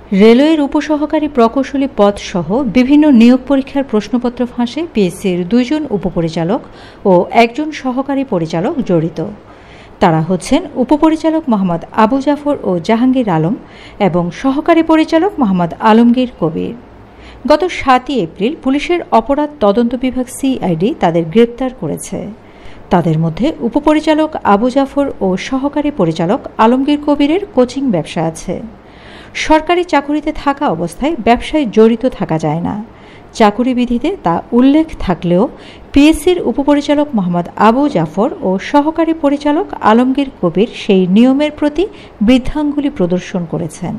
রেলওয়ের উপসহকারী প্রকৌশলী পদ সহ বিভিন্ন নিয়োগ পরীক্ষার প্রশ্নপত্র ফাঁসে পিএসসির 2 জন উপপরিচালক ও 1 জন সহকারী পরিচালক জড়িত। তারা হচ্ছেন উপপরিচালক মোহাম্মদ আবু জাফর ও জাহাঙ্গীর আলম এবং সহকারী পরিচালক মোহাম্মদ আলমগীর কবির। গত 7 এপ্রিল পুলিশের অপরাধ তদন্ত বিভাগ সিআইডি তাদের গ্রেপ্তার করেছে। তাদের মধ্যে উপপরিচালক আবু জাফর ও সহকারী পরিচালক আলমগীর কবিরের কোচিং ব্যবসা আছে। সরকারি চাকুরিতে থাকা অবস্থায় ব্যবসায় জড়িত থাকা যায় না, চাকুরি বিধিতে তা উল্লেখ থাকলেও পিএসসির উপপরিচালক মোহাম্মদ আবু জাফর ও সহকারী পরিচালক আলমগীর কবির সেই নিয়মের প্রতি বৃদ্ধাঙ্গুলি প্রদর্শন করেছেন।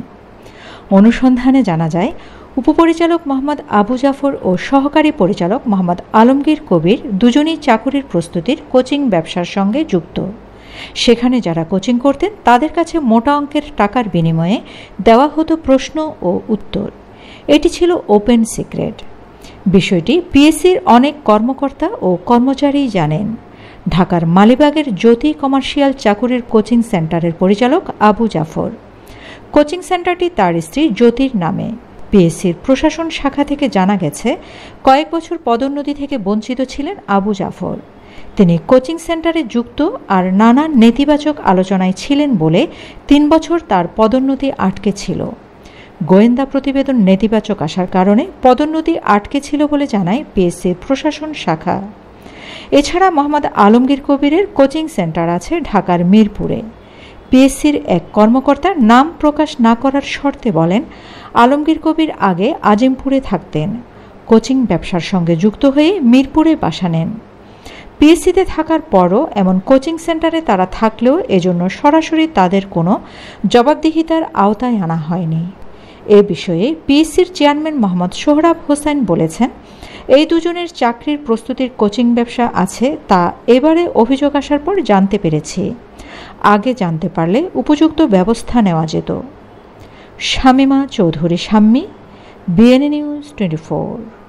অনুসন্ধানে জানা যায়, উপপরিচালক মোহাম্মদ আবু জাফর ও সহকারী পরিচালক মোহাম্মদ আলমগীর কবির দুজনই চাকুরির প্রস্তুতির কোচিং ব্যবসার সঙ্গে যুক্ত। সেখানে যারা কোচিং করতেন তাদের কাছে মোটা অঙ্কের টাকার বিনিময়ে দেওয়া হতো প্রশ্ন ও উত্তর। এটি ছিল ওপেন সিক্রেট। বিষয়টি পিএসসির অনেক কর্মকর্তা ও কর্মচারী জানেন। ঢাকার মালিবাগের জ্যোতি কমার্শিয়াল চাকুরির কোচিং সেন্টারের পরিচালক আবু জাফর। কোচিং সেন্টারটি তার স্ত্রী জ্যোতির নামে। পিএসসির প্রশাসন শাখা থেকে জানা গেছে, কয়েক বছর পদোন্নতি থেকে বঞ্চিত ছিলেন আবু জাফর। তিনি কোচিং সেন্টারে যুক্ত আর নানা নেতিবাচক আলোচনায় ছিলেন বলে 3 বছর তার পদোন্নতি আটকে ছিল। গোয়েন্দা প্রতিবেদন নেতিবাচক আসার কারণে পদোন্নতি আটকে ছিল বলে জানায় পিএসসির প্রশাসন শাখা। এছাড়া মোহাম্মদ আলমগীর কবিরের কোচিং সেন্টার আছে ঢাকার মিরপুরে। পিএসসির এক কর্মকর্তা নাম প্রকাশ না করার শর্তে বলেন, আলমগীর কবির আগে আজিমপুরে থাকতেন। কোচিং ব্যবসার সঙ্গে যুক্ত হয়ে মিরপুরে বাসা নেন। পিএসসিতে থাকার পরও এমন কোচিং সেন্টারে তারা থাকলেও এজন্য সরাসরি তাদের কোনো জবাবদিহিতার আওতায় আনা হয়নি। এ বিষয়ে পিএসসির চেয়ারম্যান মোহাম্মদ সোহরাব হোসেন বলেছেন, এই দুজনের চাকরির প্রস্তুতির কোচিং ব্যবসা আছে তা এবারে অভিযোগ আসার পর জানতে পেরেছি। আগে জানতে পারলে উপযুক্ত ব্যবস্থা নেওয়া যেত। Shamima Chowdhury Shammi, BNA news 24।